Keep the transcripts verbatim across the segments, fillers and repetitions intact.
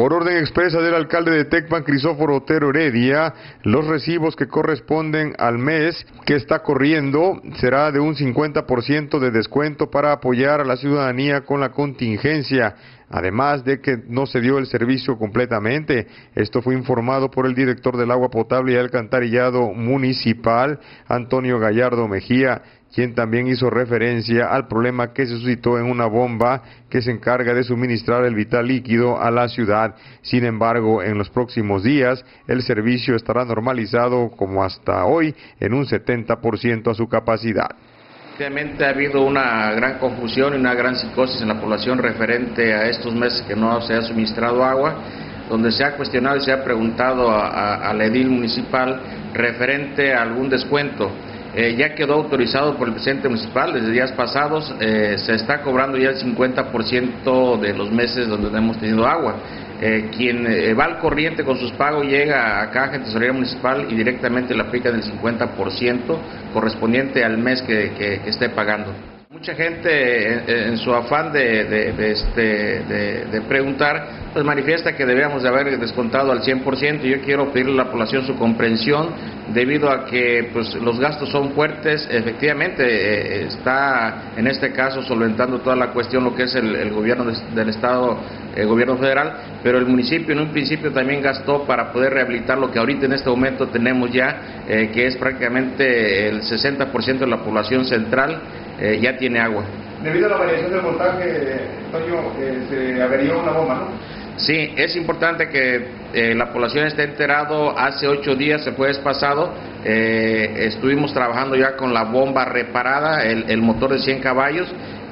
Por orden expresa del alcalde de Tecpan, Crisóforo Otero Heredia, los recibos que corresponden al mes que está corriendo será de un cincuenta por ciento de descuento para apoyar a la ciudadanía con la contingencia, además de que no se dio el servicio completamente. Esto fue informado por el director del agua potable y alcantarillado municipal, Antonio Gallardo Mejía, quien también hizo referencia al problema que se suscitó en una bomba que se encarga de suministrar el vital líquido a la ciudad. Sin embargo, en los próximos días, el servicio estará normalizado como hasta hoy en un setenta por ciento a su capacidad. Obviamente ha habido una gran confusión y una gran psicosis en la población referente a estos meses que no se ha suministrado agua, donde se ha cuestionado y se ha preguntado a, a, al edil municipal referente a algún descuento. Eh, ya quedó autorizado por el presidente municipal desde días pasados, eh, se está cobrando ya el cincuenta por ciento de los meses donde no hemos tenido agua. Eh, quien eh, va al corriente con sus pagos llega a caja en tesorería municipal y directamente le aplican el cincuenta por ciento correspondiente al mes que, que, que esté pagando. Mucha gente en, en su afán de, de, de, este, de, de preguntar, pues manifiesta que debíamos de haber descontado al cien por ciento. Yo quiero pedirle a la población su comprensión debido a que pues, los gastos son fuertes. Efectivamente eh, está en este caso solventando toda la cuestión lo que es el, el gobierno de, del estado, el gobierno federal, pero el municipio en un principio también gastó para poder rehabilitar lo que ahorita en este momento tenemos ya, eh, que es prácticamente el sesenta por ciento de la población central. Eh, ya tiene agua. Debido a la variación del voltaje, Toño, eh, se averió una bomba, ¿no? Sí, es importante que eh, la población esté enterado. Hace ocho días, el jueves pasado, eh, estuvimos trabajando ya con la bomba reparada, el, el motor de cien caballos,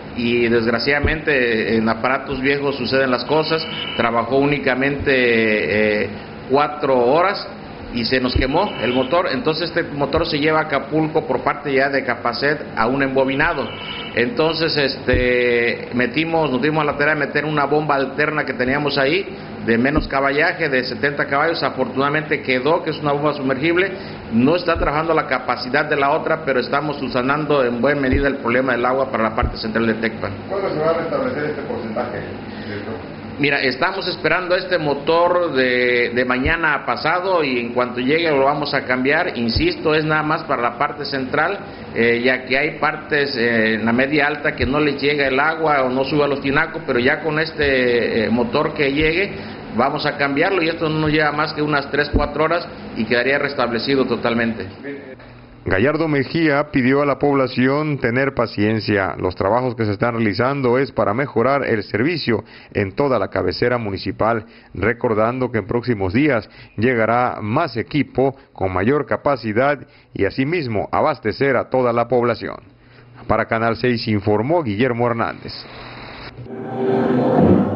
y desgraciadamente en aparatos viejos suceden las cosas. Trabajó únicamente eh, cuatro horas y se nos quemó el motor. Entonces este motor se lleva a Acapulco por parte ya de Capacet a un embobinado. Entonces este metimos, nos dimos a la tarea de meter una bomba alterna que teníamos ahí de menos caballaje, de setenta caballos. Afortunadamente quedó, que es una bomba sumergible. No está trabajando la capacidad de la otra, pero estamos subsanando en buena medida el problema del agua para la parte central de Tecpan. ¿Cuándo se va a restablecer este porcentaje? Mira, estamos esperando este motor de, de mañana a pasado, y en cuanto llegue lo vamos a cambiar. Insisto, es nada más para la parte central, eh, ya que hay partes eh, en la media alta que no les llega el agua o no sube a los tinacos, pero ya con este eh, motor que llegue vamos a cambiarlo, y esto no nos lleva más que unas tres cuatro horas y quedaría restablecido totalmente. Gallardo Mejía pidió a la población tener paciencia. Los trabajos que se están realizando es para mejorar el servicio en toda la cabecera municipal, recordando que en próximos días llegará más equipo con mayor capacidad y asimismo abastecer a toda la población. Para Canal seis informó Guillermo Hernández.